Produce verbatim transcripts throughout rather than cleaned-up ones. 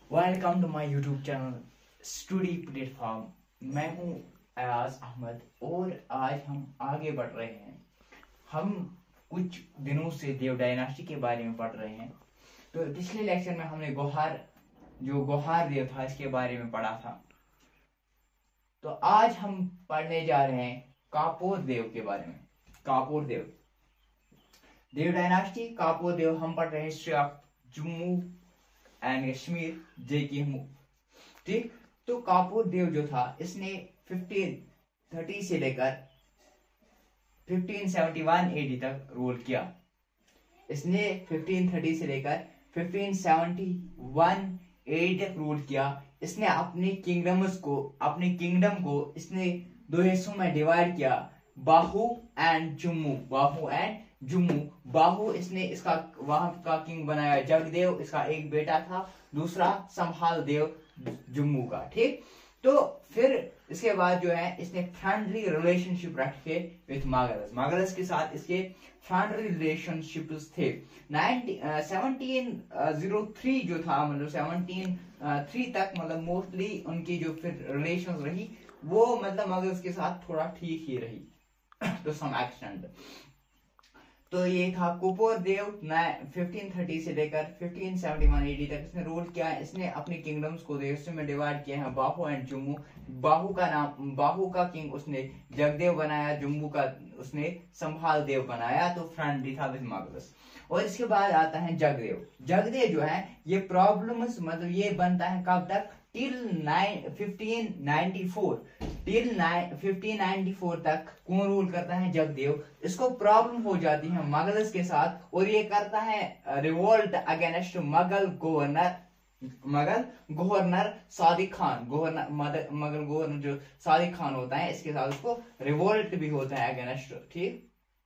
Welcome to my YouTube channel study platform. मैं हूं अयाज अहमद और आज हम आगे बढ़ रहे हैं। हम कुछ दिनों से देव डायनास्टी के बारे में पढ़ रहे हैं। तो पिछले लेक्चर में हमने गोहार जो गोहार देव था इसके बारे में पढ़ा था। तो आज हम पढ़ने जा रहे हैं कापोर देव के बारे में। कापोर देव देव डायनास्टी कापोर देव हम पढ़ रहे हैं history of Jammu and Kashmir जे की हूँ। ठीक, तो कापोर देव जो था इसने फिफ्टीन थर्टी से लेकर फिफ्टीन सेवेंटी वन एडी तक रूल किया। इसने फिफ्टीन थर्टी से लेकर फिफ्टीन सेवेंटी वन एडी तक रूल किया। इसने अपने किंगडम्स को अपने किंगडम को इसने दो हिस्सों में डिवाइड किया, बाहू एंड जम्मू। बाहू एंड जम्मू। बाहू इसने इसका वहां का किंग बनाया जगदेव, इसका एक बेटा था, दूसरा संभाल देव जम्मू का। ठीक, तो फिर इसके बाद जो है इसने फ्रेंडली रिलेशनशिप रखे विथ मुगल्स। मुगल्स के साथ इसके फ्रेंडली रिलेशनशिप्स थे। सेवनटीन जीरो थ्री जो था मतलब सेवनटीन थ्री तक मतलब मोस्टली उनकी जो फिर रिलेशन रही वो मतलब मुगल्स के साथ थोड़ा ठीक ही रही तो सम एक्सटेंट। तो ये था कापोर देव। फिफ्टीन थर्टी से लेकर फिफ्टीन सेवेंटी वन एडी तक इसने रूल किया। इसने अपने किंगडम्स को देशों में डिवाइड किया है, बाहू एंड जम्मू। बाहू का नाम बाहू का किंग उसने जगदेव बनाया, जम्मू का उसने संभाल देव बनाया। तो फ्रेंडली था विद मुगल्स। और इसके बाद आता है जगदेव। जगदेव जो है ये प्रॉब्लम्स मतलब ये बनता है कब तक, till fifteen ninety four till fifteen ninety four तक कौन रूल करता है, जगदेव। इसको प्रॉब्लम हो जाती है मुगल्स के साथ और ये करता है revolt against Mughal governor Mughal governor Sadiq Khan. Governor Mughal governor जो सादिक खान होता है इसके साथ उसको रिवोल्ट भी होता है अगेंस्ट। ठीक,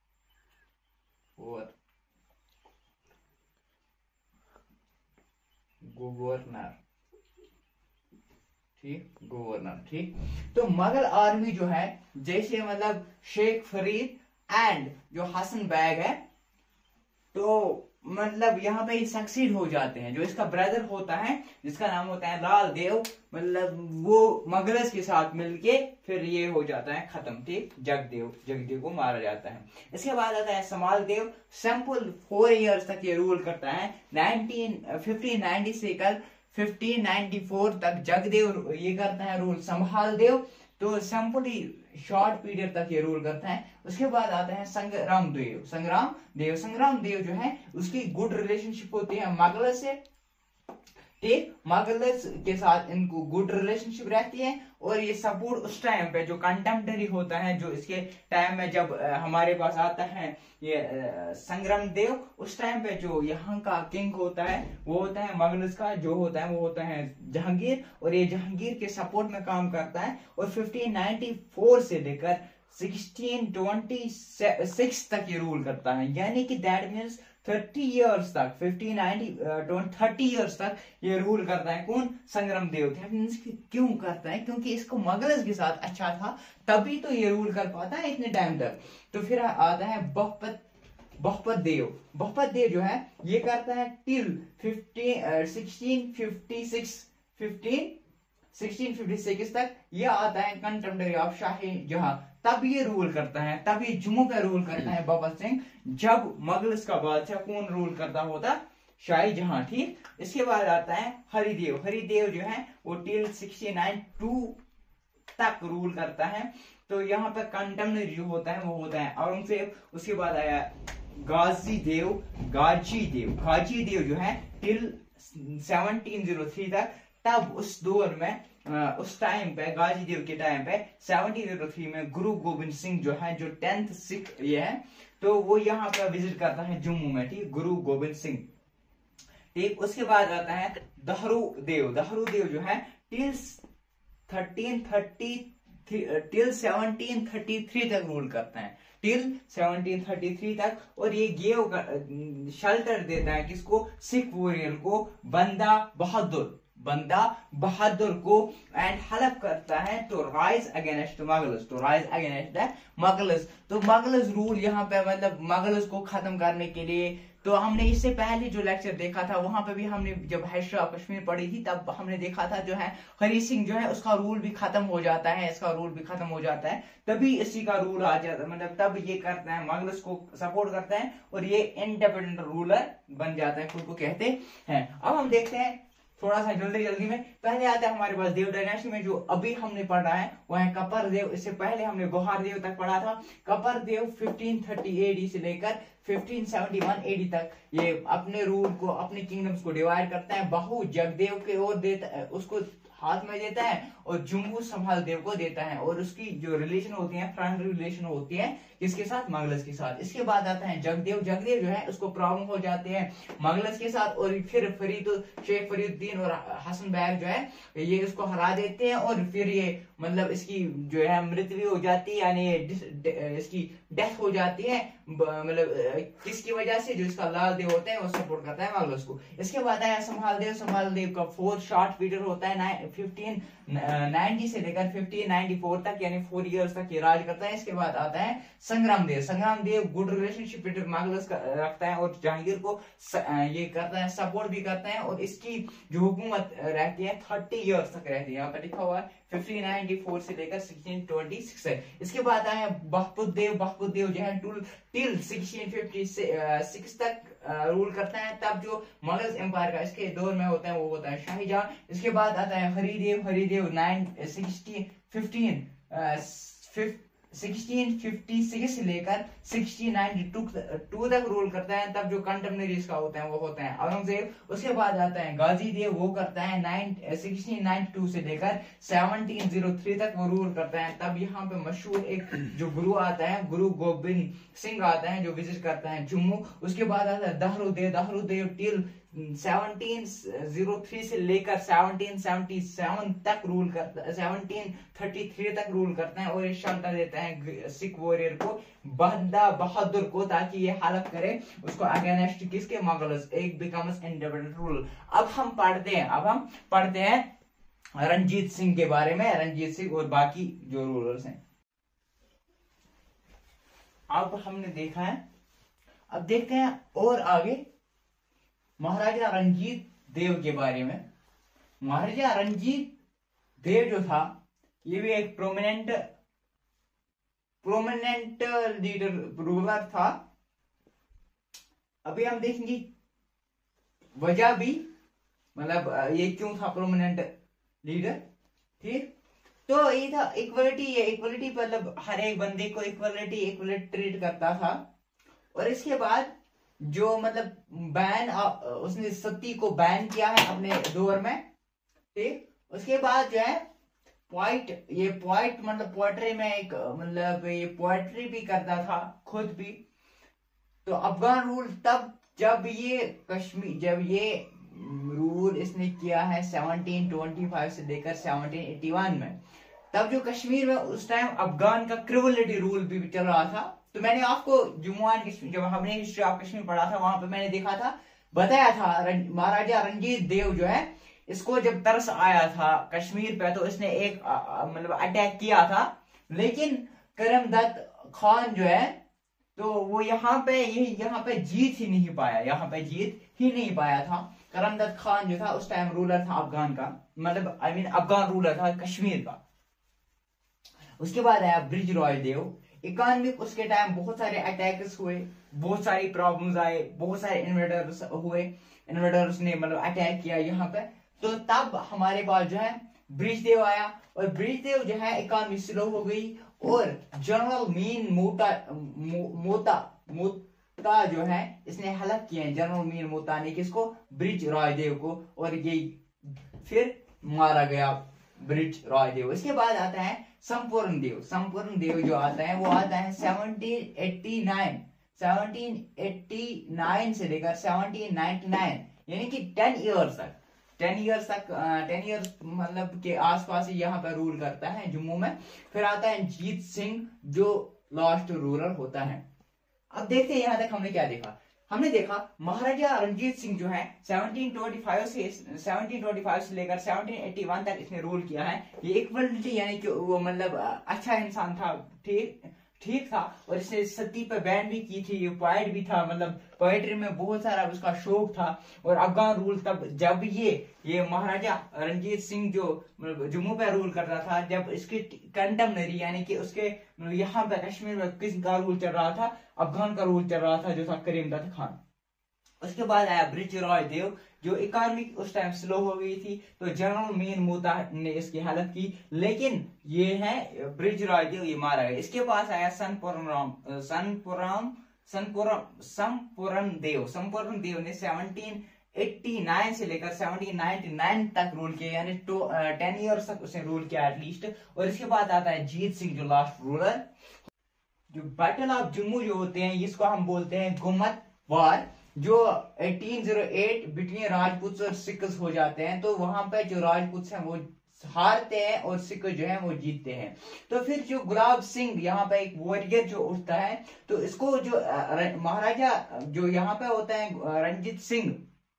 और गवर्नर ठीक गवर्नर। ठीक, तो मुगल आर्मी जो है जैसे मतलब शेख फरीद एंड जो हसन बैग है तो मतलब यहाँ पे सक्सीड हो जाते हैं। जो इसका ब्रदर होता है जिसका नाम होता है लाल देव, मतलब वो मुगल्स के साथ मिलके फिर ये हो जाता है खत्म। ठीक, जगदेव जगदेव को मारा जाता है। इसके बाद आता है संभाल देव। सिंपल फोर इयर्स तक ये रूल करता है। नाइनटीन फिफ्टीन नाइंटी से लेकर फिफ्टीन नाइंटी फोर तक जगदेव ये करता है रूल संभाल देव। तो सिंपली शॉर्ट पीरियड तक ये रूल करता है। उसके बाद आता है संग्राम देव। संग्राम देव संग्राम देव जो है उसकी गुड रिलेशनशिप होती है मुगल से। ठीक, मुगल्स के साथ इनको गुड रिलेशनशिप रहती है और ये सपोर्ट उस टाइम पे जो कंटेम्पररी होता है, जो इसके टाइम में जब हमारे पास आता है ये संग्राम देव, उस टाइम पे जो यहाँ का किंग होता है वो होता है मुगल्स का जो होता है वो होता है जहांगीर, और ये जहांगीर के सपोर्ट में काम करता है। और फिफ्टीन नाइंटी फोर से लेकर सिक्सटीन ट्वेंटी सिक्स तक ये रूल करता है, यानी कि दैट मीन्स थर्टी इयर्स तक फिफ्टीन नाइंटी थर्टी इयर्स तक ये रूल करता है। कौन, संग्राम देव। क्यों करता है, क्योंकि इसको मुगल्स के साथ अच्छा था तभी तो ये रूल कर पाता है इतने टाइम तक। तो फिर आता है बहपत बहपत देव। बहपत देव जो है ये करता है till fifteen sixteen fifty six fifteen sixteen fifty six तक। ये आता है कंटेम्पररी ऑफ शाही जहां, तब ये रूल करता है, तब ये जम्मू का रूल करता है बबर सिंह, जब मुगल्स का बादशाह कौन रूल करता होता, शाही जहां। ठीक, इसके बाद आता है हरिदेव। हरिदेव जो है वो टिल सिक्सटी नाइन टू तक रूल करता है। तो यहाँ पर कंटेम्पररी जो होता है वो होता है औरंगजेब। उसके बाद आया गाजी देव गाजी देव गाजी देव जो है टिल सेवनटीन जीरो थ्री तक। तब उस दौर में आ, उस टाइम पे गाजी देव के टाइम पे सेवनटीन जीरो थ्री में गुरु गोविंद सिंह जो है जो टेंथ सिख ये है तो वो यहाँ पे विजिट करता है जम्मू में। ठीक, गुरु गोविंद सिंह। ठीक, उसके बाद आता है दहरू देव। दहरू देव जो है till thirteen thirty till seventeen thirty three तक रूल करता है, टिल सेवनटीन थर्टी थ्री तक। और ये गेव शेल्टर देता है किसको, सिख वॉरियर को, बंदा बहादुर बंदा बहादुर को, एंड हेल्प करता है to rise against Mughals to rise against the Mughals. तो मुगल्स रूल यहाँ पे मतलब मुगल्स को खत्म करने के लिए तो हमने इससे पहले जो लेक्चर देखा था वहां पे भी हमने जब हिस्ट्री ऑफ कश्मीर पढ़ी थी तब हमने देखा था जो है हरी सिंह जो है उसका रूल भी खत्म हो जाता है, इसका रूल भी खत्म हो जाता है, तभी इसी का रूल आ जाता है, मतलब तब ये करता है मुगल्स को सपोर्ट करता है और ये इंडिपेंडेंट रूलर बन जाता है, खुद को कहते हैं। अब हम देखते हैं थोड़ा सा जल्दी जल्दी में। पहले आता है हमारे पास देव डायनेस्टी में, जो अभी हमने पढ़ा है वो है कपर देव। इससे पहले हमने गोहार देव तक पढ़ा था। कपर देव पंद्रह सौ तीस एडी से लेकर पंद्रह सौ इकहत्तर एडी तक ये अपने रूल को, अपने किंगडम्स को डिवाइड करता है। बाहु जगदेव के ओर देता है, उसको हाथ में देता है और जुम्मू संभाल देव को देता है, और उसकी जो रिलेशन होती है फ्रेंड रिलेशन होती है किसके साथ, मुगल्स के साथ। इसके बाद आता है जगदेव। जगदेव जो है उसको प्रॉब्लम हो जाते हैं मुगल्स के साथ, और फिर फरीद शेख फरीदुद्दीन और हसन बैग जो है ये इसको हरा देते हैं, और फिर ये मतलब इसकी जो है मृत्यु हो जाती है, यानी इसकी डेथ हो जाती है, मतलब किसकी वजह से, जो इसका लाल देव होता है वो सपोर्ट करता है मुगल्स को। इसके बाद आया संभाल देव। संभाल देव का फोर्थ शॉर्ट पीरियड होता है पंद्रह नब्बे से लेकर पंद्रह चौरानवे तक, यानी फोर इयर्स तक ये राज करता है। इसके बाद आता है Sangram Dev. Sangram Dev good relationship with Mughals रखता है और जहांगीर को ये करता है, सपोर्ट भी करता है, और इसकी जो हुकूमत रहती है तीस इयर्स तक रहती है। यहाँ पर लिखा हुआ है पंद्रह चौरानवे से लेकर सोलह सौ छब्बीस है। इसके बाद आया बहपुत देव। बहपुत देव जो है टूल टिल सोलह सौ छप्पन तक रूल करता है। तब जो मुगल्स एम्पायर का इसके दौर में होता है वो होता है शाहीजहां। इसके बाद आता है Haridev. Haridev nine sixty fifteen सोलह सौ छप्पन से लेकर सोलह सौ बानवे तक रूल करता है। तब जो कंटेम्परेरीज का होता है वो होता है औरंगजेब। उसके बाद आता है गाजी देव, वो करता है सोलह सौ बानवे से लेकर सत्रह सौ तीन तक वो रूल करता है। तब यहाँ पे मशहूर एक जो गुरु आता है, गुरु गोबिंद सिंह आता है जो विजिट करता है जम्मू। उसके बाद आता है दहरुदेव। दहरुदेव टिल सत्रह सौ तीन से लेकर सत्रह सौ सतहत्तर तक रूल करता है, सत्रह सौ तैंतीस तक रूल करता है, और ये शल्टर देता है सिख वॉरियर को, बंदा बहादुर को, ताकि ये हेल्प करे उसको अगेंस्ट किसके, मुगल्स, एक बिकम्स इंडिपेंडेंट रूल। अब हम पढ़ते हैं अब हम पढ़ते हैं रंजीत सिंह के बारे में, रंजीत सिंह और बाकी जो रूलर्स हैं। अब हमने देखा है, अब देखते हैं और आगे महाराजा रंजीत देव के बारे में। महाराजा रंजीत देव जो था ये भी एक प्रोमिनेंट प्रोमिनेंट लीडर रूलर था। अभी हम देखेंगे वजह भी, मतलब ये क्यों था प्रोमिनेंट लीडर, ठीक। तो ये था इक्वलिटी, ये इक्वलिटी मतलब हर एक बंदे को इक्वलिटी इक्वलिटी ट्रीट करता था। और इसके बाद जो मतलब बैन, उसने सती को बैन किया है अपने दौर में, ठीक। उसके बाद जो है पोइट, ये पोइट मतलब पोएट्री में एक मतलब ये पोएट्री भी करता था खुद भी। तो अफगान रूल तब जब ये कश्मीर, जब ये रूल इसने किया है सत्रह सौ पच्चीस से लेकर सत्रह सौ इक्यासी में, तब जो कश्मीर में उस टाइम अफगान का क्रिवलिटी रूल भी चल रहा था। तो मैंने आपको जम्मू एंड कश्मीर, जब हमने हिस्ट्री ऑफ कश्मीर पढ़ा था वहां पे मैंने देखा था, बताया था महाराजा रंजीत देव जो है इसको जब तरस आया था कश्मीर पे तो इसने एक मतलब अटैक किया था, लेकिन करमदत्त खान जो है तो वो यहाँ पे ये यहाँ पे जीत ही नहीं पाया, यहाँ पे जीत ही नहीं पाया था। करमदत्त खान जो था उस टाइम रूलर था अफगान का, मतलब आई मीन अफगान रूलर था कश्मीर का। उसके बाद आया ब्रिज रॉय देव। इकोनॉमिक उसके टाइम बहुत सारे अटैक्स हुए, बहुत सारी प्रॉब्लम्स आए, बहुत सारे इन्वेडर्स हुए, इन्वेडर्स ने मतलब अटैक किया यहाँ पे। तो तब हमारे पास जो है ब्रिजदेव आया, और ब्रिजदेव जो है इकोनॉमी स्लो हो गई, और जनरल मीन मोटा मो, मोता मोता जो है इसने हेल्प किया है, जनरल मीन मोता ने किसको, ब्रिज रॉय देव को, और ये फिर मारा गया ब्रिज रॉय देव। इसके बाद आता है संपूर्ण देव। संपूर्ण देव जो आता है वो आता है सत्रह सौ नवासी, सत्रह सौ नवासी से लेकर सत्रह सौ निन्यानवे, यानी कि टेन इयर्स तक टेन इयर्स तक टेन इयर्स मतलब के आसपास ही यहाँ पर रूल करता है जम्मू में। फिर आता है जीत सिंह जो लास्ट रूलर होता है। अब देखते हैं यहाँ तक हमने क्या देखा। हमने देखा महाराजा रंजीत सिंह जो है सत्रह सौ पच्चीस से सत्रह सौ पच्चीस से लेकर सत्रह सौ इक्यासी तक इसने रूल किया है। ये इक्वलिटी यानी कि वो मतलब अच्छा इंसान था, ठीक ठीक था, और इसने सती पे बैन भी की थी, ये पोएट भी था, मतलब पोएट्री में बहुत सारा उसका शौक था। और अफगान रूल तब जब ये ये महाराजा रणजीत सिंह जो मतलब जम्मू पे रूल कर रहा था, जब इसके कंटेम्पररी यानी कि उसके यहाँ पे कश्मीर में किसका रूल चल रहा था, अफगान का रूल चल रहा था जो था करीम दत्त खान। उसके बाद आया बृजराज देव, जो इकोनॉमी उस टाइम स्लो हो गई थी, तो जनरल मीन मूता ने इसकी हेल्प की, लेकिन ये है बृजराज देव ये मारा गया। इसके पास आया सनपुरम सनपुरम सनपुरम संपूर्ण देव संपूर्ण देव ने सेवनटीन एट्टी नाइन से लेकर सेवनटीन नाइंटी नाइन तक रूल किया, यानी टेन इयर्स तक उसने रूल किया एटलीस्ट। और इसके बाद आता है जीत सिंह जो लास्ट रूलर। जो बैटल ऑफ जम्मू जो होते हैं, इसको हम बोलते हैं गुमत वार, जो eighteen O eight between Rajput और सिक्स हो जाते हैं। तो वहां पे जो राजपूत हैं वो हारते हैं और सिख जो है वो जीतते हैं। तो फिर जो गुलाब सिंह यहाँ पे एक वॉरियर जो उठता है, तो इसको जो महाराजा जो यहाँ पे होता है रंजीत सिंह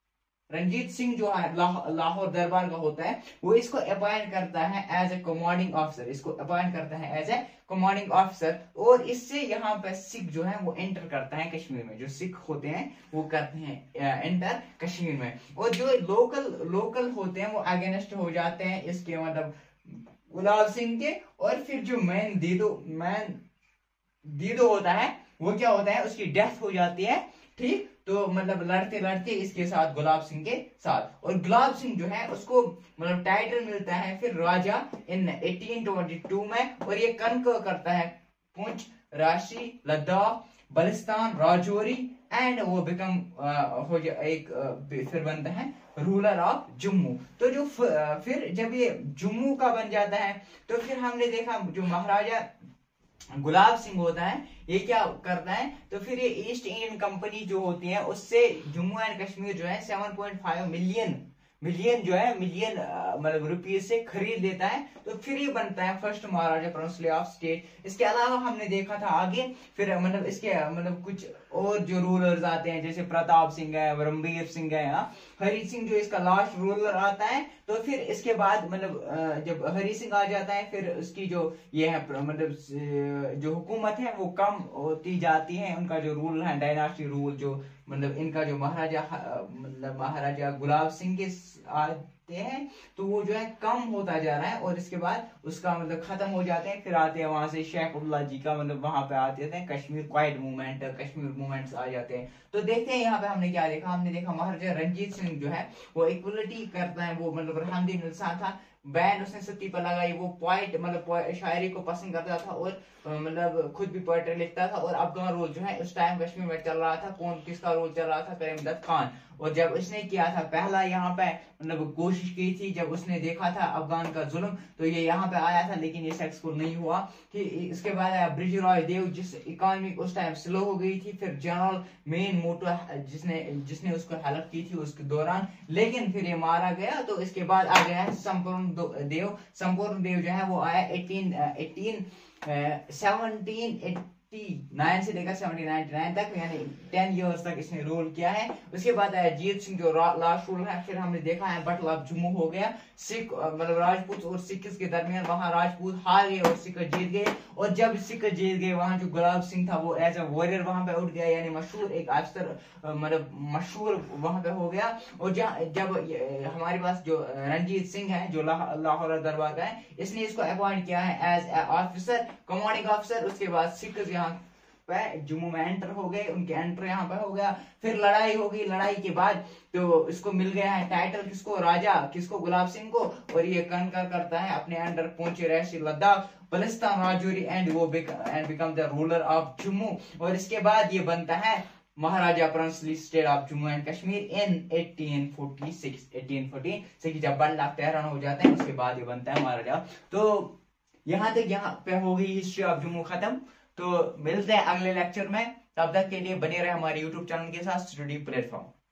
रंजीत सिंह जो है लाह, लाहौर दरबार का होता है, वो इसको अपॉइंट करता है एज ए कमांडिंग ऑफिसर, इसको अपॉइंट करता है एज ए कमांडिंग ऑफिसर। और इससे यहाँ पे सिख जो है वो एंटर करता है कश्मीर में, जो सिख होते हैं वो करते हैं एंटर कश्मीर में। और जो लोकल लोकल होते हैं वो अगेंस्ट हो जाते हैं इसके मतलब गुलाब सिंह के। और फिर जो मैन दीदो मैन दीदो होता है वो क्या होता है, उसकी डेथ हो जाती है, ठीक। तो मतलब लड़ते लड़ते इसके साथ गुलाब सिंह के साथ, और गुलाब सिंह जो है उसको मतलब टाइटल मिलता है फिर Raja in eighteen twenty two में। और ये कनकर करता है पुंछ, राशि, लद्दाख, बलिस्तान, राजौरी, एंड वो बिकम हो एक uh, फिर बनता है रूलर ऑफ जम्मू। तो जो फिर जब ये जम्मू का बन जाता है, तो फिर हमने देखा जो महाराजा गुलाब सिंह होता है ये क्या करता है, तो फिर ये ईस्ट इंडियन कंपनी जो होती है उससे जम्मू एंड कश्मीर जो है seven point five million million जो है मिलियन मतलब रुपीज से खरीद लेता है। तो फिर ये बनता है first Maharaja princely of state. इसके अलावा हमने देखा था आगे फिर मतलब इसके मतलब कुछ और जो रूलर्स आते हैं, जैसे प्रताप सिंह है, रणबीर सिंह है, हरि सिंह जो इसका लास्ट रूलर आता है। तो फिर इसके बाद मतलब जब हरि सिंह आ जाता है, फिर उसकी जो ये है मतलब जो हुकूमत है वो कम होती जाती है, उनका जो रूल है डायनास्टी रूल, जो मतलब इनका जो महाराजा मतलब महाराजा गुलाब सिंह के आते हैं तो वो जो है कम होता जा रहा है। और इसके बाद उसका मतलब खत्म हो जाते हैं, फिर आते हैं वहां से शेख उल्ला जी का मतलब वहां पे आते थे Kashmir quit movement, Kashmir movements आ जाते हैं। तो देखते हैं यहाँ पे हमने क्या देखा, हमने देखा महाराजा रंजीत सिंह जो है वो इक्वलिटी करता है, वो मतलब रहमदीन इंसान था, बैन उसने सती पर लगाई, वो पोइट मतलब शायरी को पसंद करता था और मतलब खुद भी पोएट्री लिखता था। और अफगान रूल जो है उस टाइम कश्मीर में चल रहा था, कौन किसका रूल चल रहा था, करीम दत्त खान। और जब उसने किया था पहला यहाँ पे मतलब कोशिश की थी, जब उसने देखा था अफगान का जुल्म, तो ये यहाँ पे आया था लेकिन ये सक्सेसफुल नहीं हुआ। कि इसके बाद आया बृजराज देव, जिस इकोनॉमी उस टाइम स्लो हो गई थी, फिर जनरल मेन मोटो जिसने जिसने उसको हेल्प की थी उसके दौरान, लेकिन फिर ये मारा गया। तो इसके बाद आ गया है संपूर्ण देव। संपूर्ण देव जो है वो आया eighteen eighteen seventeen eighty nine से लेकर सेवनटीन नाइंटी नाइन तक, यानी टेन इयर्स तक इसने रूल किया है। उसके बाद आया जीत सिंह जो लास्ट रूल है। फिर हमने देखा है बैटल ऑफ जम्मू हो गया, सिख मतलब राजपूत और सिख के दरमियान, वहां राजपूत हार गए और सिख जीत गए। और जब सिख जीत गए वहां जो गुलाब सिंह था वो एज ए वॉरियर वहां पे उठ गया, यानी मशहूर एक अफसर मतलब मशहूर वहां पे हो गया। और जब हमारे पास जो रणजीत सिंह है जो लाहौर दरबार का है, इसने इसको अपॉइंट किया है as a officer, commanding officer. उसके बाद सिख यहाँ पे जम्मू में एंटर हो गए, उनके एंटर यहाँ पे हो गया। फिर लड़ाई हो गई, लड़ाई के बाद तो इसको मिल गया है टाइटल, किसको, राजा किसको, गुलाब सिंह को। और ये कनकर करता है अपने अंडर पहुंचे रहसी लद्दाख, बलिस्तान, राजौरी एंड वो and become the ruler of Jammu. और इसके बाद ये बनता है Maharaja princely state of Jammu and Kashmir in eighteen forty six eighteen forty six जब वन लाख तेरह हो जाते हैं उसके बाद ये बनता है महाराजा। तो यहाँ तक यहाँ पे हो गई हिस्ट्री ऑफ जम्मू खत्म। तो मिलते हैं अगले लेक्चर में, तब तक के लिए बने रहे हमारे यूट्यूब चैनल के साथ स्टडी प्लेटफॉर्म।